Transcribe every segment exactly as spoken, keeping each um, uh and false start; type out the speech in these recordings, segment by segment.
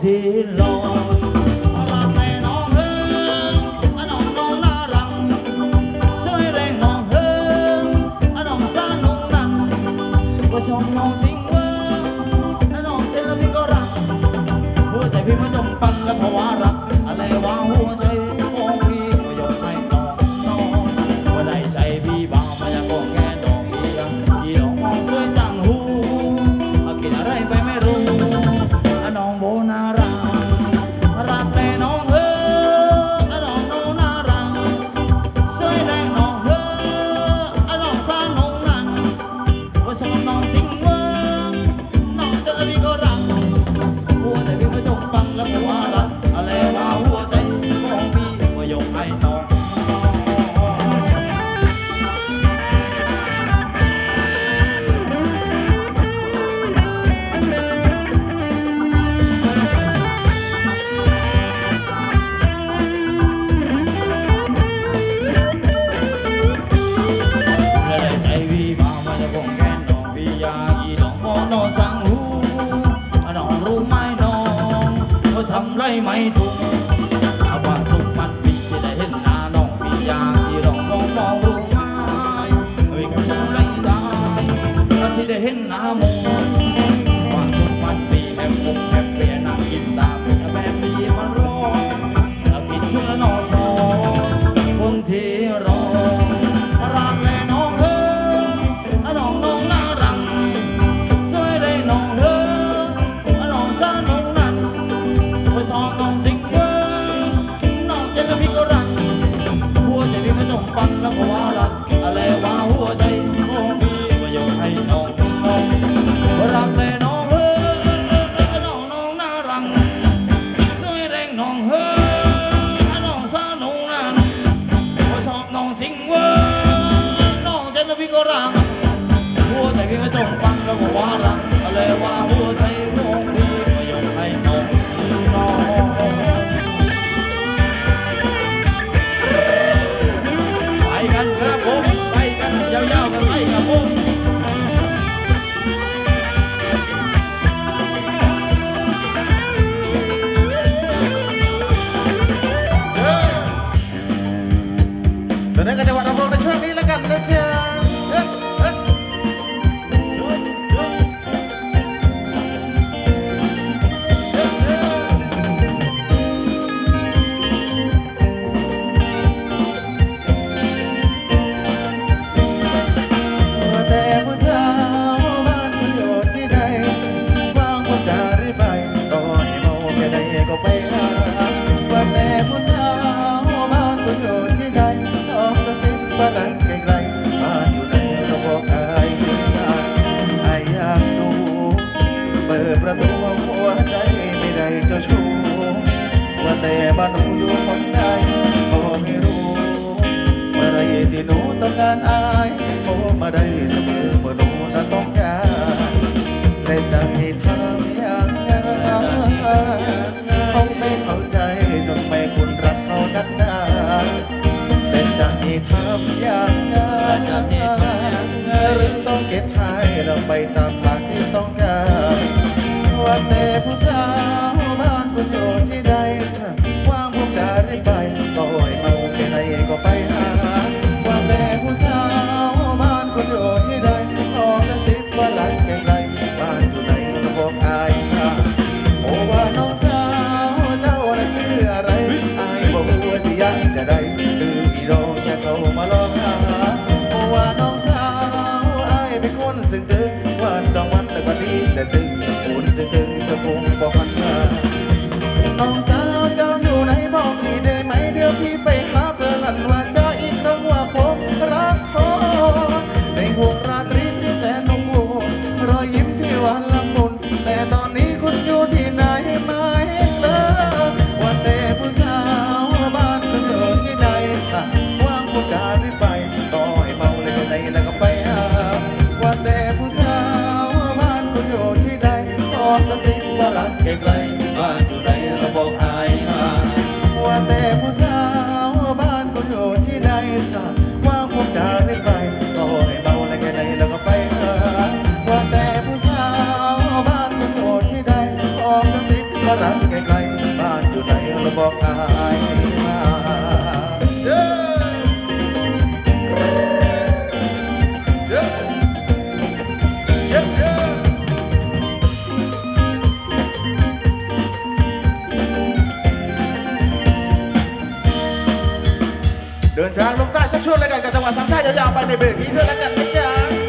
ที่รอรักแม่น้องเฮ้อน้องน้องน่ารังสวยแรงน้องเฮ้อน้องสาน้องนั้นว่าชมน้องจริงเว้อน้องเส้นแล้วพี่ก็รักหัวใจพี่ไม่ต้องปันแล้วเพราะว่ารักอะไรว่าหัวใจของพี่ก็ยกให้น้องน้องว่าได้ใจพี่บ้างมาอยากบอกแค่ดอกเบี้ยพี่น้องมองสวยจังหูกินอะไรไปไม่รู้น้องโบน่ารักรักแต่น้องเฮ้อน้องน้องน่ารักสวยแรงน้องเฮ้อน้องสาน้องนั้นว่าชอบน้องจริงเว้อน้องแต่ละพี่ก็รักหัวใจพี่ไม่ต้องปังแล้วหัวรักอะไรว่าหัวใจของพี่ว่ายกให้น้องทำไรไม่ถูกเอาความสุขมันปีที่ได้เห็นหน้าน้องพี่อยากที่ร้องมองมองรู้ไหมวิ่งสู้ไรได้ก็ที่ได้เห็นหน้ามองความสุขมันปีแฮปปี้แฮปปี้นั่งกินตาเพื่อแบบนี้มันร้องแล้วคิดถึงแล้วนอนสองคนที่รอรักและน้องเฮ้อน้องน้องน่ารักสวยได้น้องเฮ้อน้องสาน้องนั้นชอบน้องจริงเว้อน้องเจนแล้วพี่ก็รักหัวใจพี่ไม่ต้องปันแล้วก็ว่ารักอะไรว่าหัวใจของพี่ว่ายกให้น้องน้องรักแต่น้องเฮ้อน้องน้องน่ารักสวยแรงน้องเฮ้อน้องสาน้องนั้นว่าชอบน้องจริงเว้อน้องเจนแล้วพี่ก็รักหัวใจพี่ไม่ต้องปันแล้วก็ว่ารักอะไรว่าหัวใจของพี่ว่ายกให้น้องไปกันครับผมไปกันยาวๆกันไปครับผมเชิญตอนนี้ก็จะวัดรำวงในช่วงนี้แล้วกันนะเจ้าประตูหัวใจไม่ได้เจ้าชู้ว่าแต่บ้านหนูอยู่คนใดก็ไม่รู้เมื่อไรที่หนูต้องการอายโทรมาได้เสมอเมื่อหนูน่ะต้องการและจะให้ทำอย่างนั้นเขาไม่เข้าใจทำไมคุณรักเขานักหนาและจะให้ทำอย่างนั้นหรือต้องเก็บให้เราไปตามทางที่ต้องการว่าแต่ผู้สาวบ้านคุณอยู่ที่ใดถ้าว่างผมจะได้ไปต่อยเมาแค่ไหนก็ไปหาว่าแต่ผู้สาวบ้านคุณอยู่ที่ใดขอกระซิบว่ารักแค่ไหนบ้านอยู่ไหนก็บอกอายโอ้ว่าน้องสาวเจ้าน่ะชื่ออะไรอายบอกว่าสิยังจะได้ดื้ออีโรจะเข้ามาลองหาโอ้ว่าน้องสาวอายเป็นคนซึ้งตึงวันกลางวันแล้วก็ดีแต่ซึ้งคุณจะถึงจะคงบอกหันมาน้องสาวเจ้าอยู่ไหนบอกพี่ได้ไหมเดี๋ยวพี่ไปหาเพื่อลั่นว่าเจ้าอีกครั้งว่าผมรักเขาในห่วงราตรีที่แสนนุ่มโวรอยยิ้มที่หวานละมุนแต่ตอนนี้คุณอยู่ที่ไหนไม่เลอว่าแต่ผู้สาวบ้านคุณอยู่ที่ใดค่ะว่างผมจะรีบไปต่อให้เมาเลยก็ได้แล้วก็ไปหาว่าแต่ผู้สาวบ้านคุณอยู่ที่ใดบอกกระซิบว่ารักไกลๆบ้านอยู่ไหนเราบอกอายมาว่าแต่ผู้สาวบ้านคุณอยู่ที่ใดจ้าว่าผมจะได้ไปต่อให้เมาแล้วก็ได้แล้วก็ไปหาว่าแต่ผู้สาวบ้านคุณอยู่ที่ใดบอกกระซิบว่ารักไกจากลงใต้สักช่วงแล้วกันกับจังหวะสามชาติยาวๆไปในเบรกนี้ด้วยแล้วกันนะจ๊ะ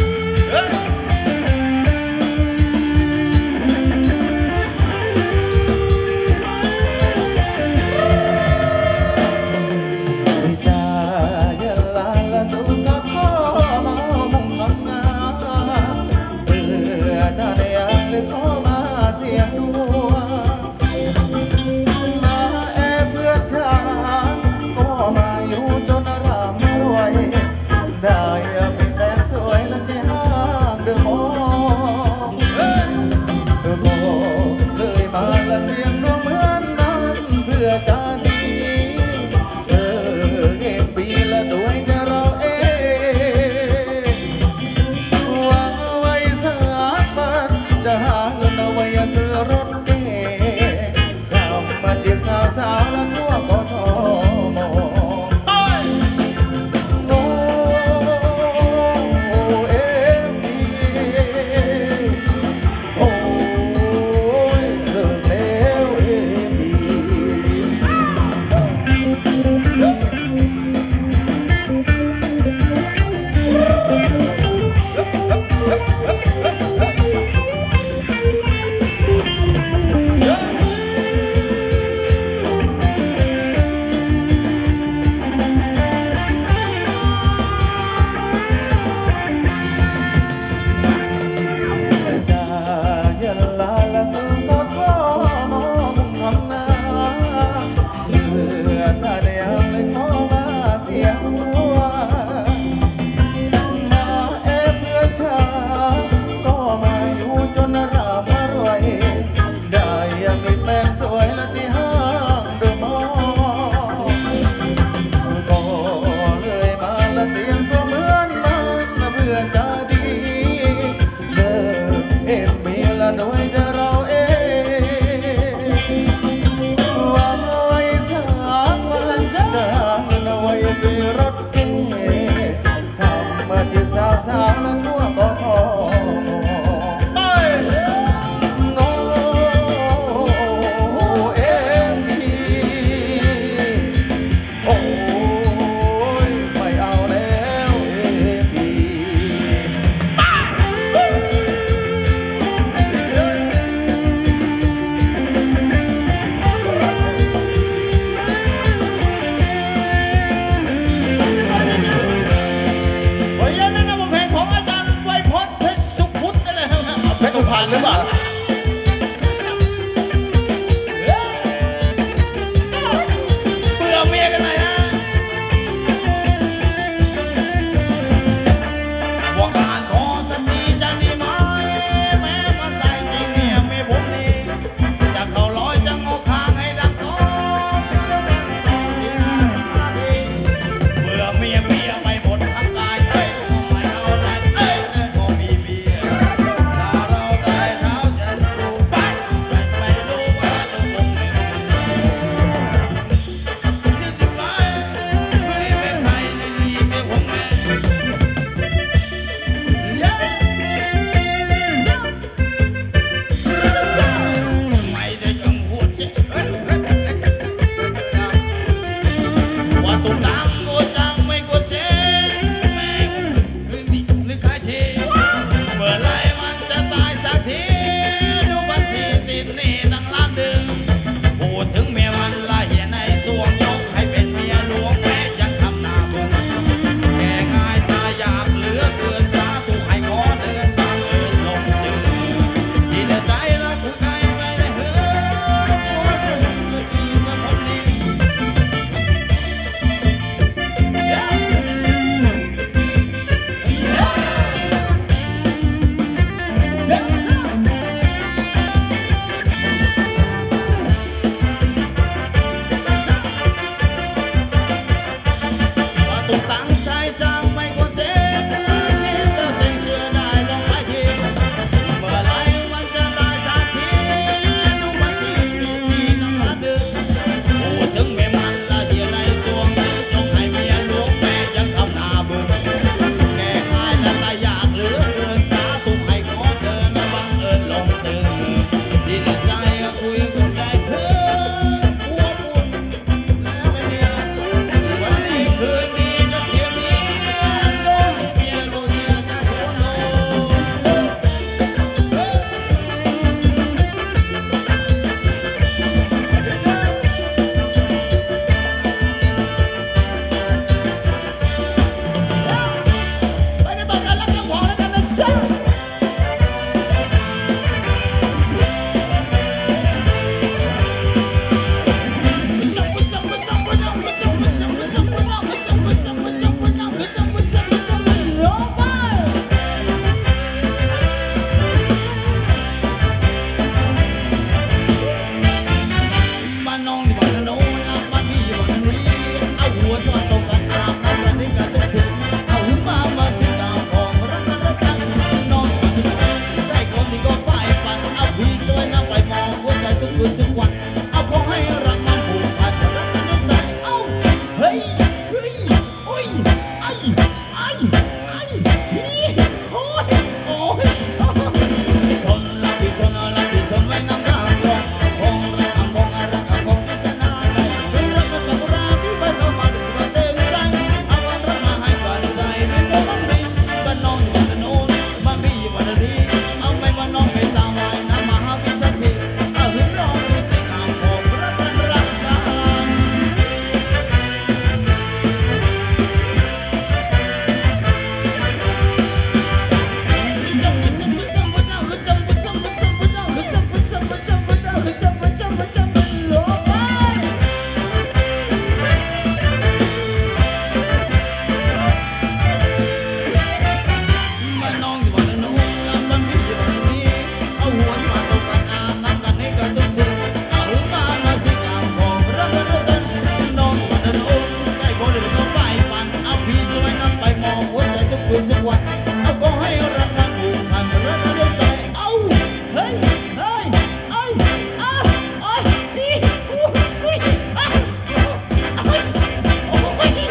หรือเปล่าเบื่อเมียกันไหนฮะว่าการขอสักทีจะดีไหมแม้มาใส่จริงเนี่ยเมียผมนี่จะเข้าร้อยจะงอคางให้ดังก้องแล้วเป็นสองทีน่าสมาธิเบื่อเมียเมียไปหมดทั้งกายไม่เอาไหนเอ้ยก็มีเมียถ้าเราได้เท้าเป็นสักวันเอาก็ให้รักมันผูกพันรักมันด้วยใจเอ้าเฮ้ยเฮ้ยเอ้ยอ้าโอ้ยนี่อู้อุ้ยอ้าโอ้ยโอ้ย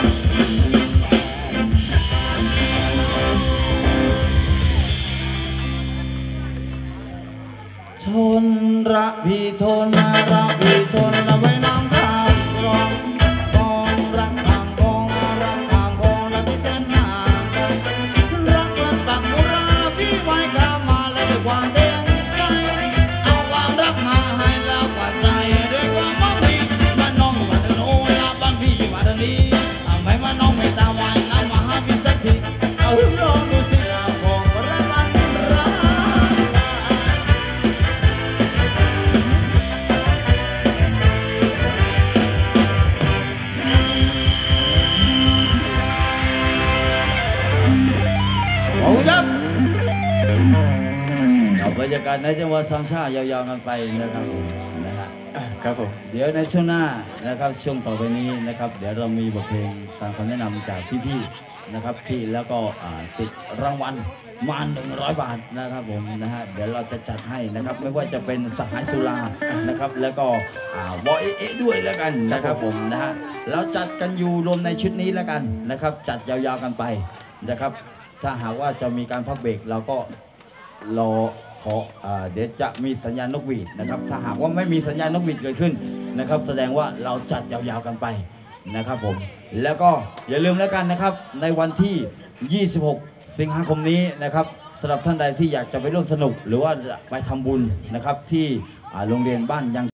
ชนระพีทนระพีทนละไว้น้ำข้าวรองกองรักทางกองรักทางกองและที่แสนงามรักกันปักบุราพี่ไว้กามาและด้วยความเต็มใจเอาความรักมาให้แล้วกว่าใจด้วยความมั่งมีมันน้องอยู่วันโน้นละบ้านพี่อยู่วันนี้ทำไมมันน้องไม่ตาหวานน้ำมาหาพี่สักทีเอาลองดูสิเอาของรักมันรักเอาครับเอาบรรยากาศในจังหวัดสามชาติยาวๆกันไปนะครับนะฮะครับผมเดี๋ยวในช่วงหน้านะครับช่วงต่อไปนี้นะครับเดี๋ยวเรามีบทเพลงตามคำแนะนำจากพี่ๆนะครับที่แล้วก็ติดรางวัลมาหนึ่งร้อยบาทนะครับผมนะฮะเดี๋ยวเราจะจัดให้นะครับไม่ว่าจะเป็นสหายสุรานะครับแล้วก็บอยเอะด้วยแล้วกันนะครับผมนะฮะเราจัดกันอยู่รวมในชุดนี้แล้วกันนะครับจัดยาวๆกันไปนะครับถ้าหากว่าจะมีการพักเบรกเราก็รอขอเดี๋ยวจะมีสัญญาณนกหวีดนะครับถ้าหากว่าไม่มีสัญญาณนกหวีดเกิดขึ้นนะครับแสดงว่าเราจัดยาวๆกันไปนะครับผมแล้วก็อย่าลืมแล้วกันนะครับในวันที่ยี่สิบหกสิงหาคมนี้นะครับสำหรับท่านใดที่อยากจะไปร่วมสนุกหรือว่าไปทำบุญนะครับที่โรงเรียนบ้านยัง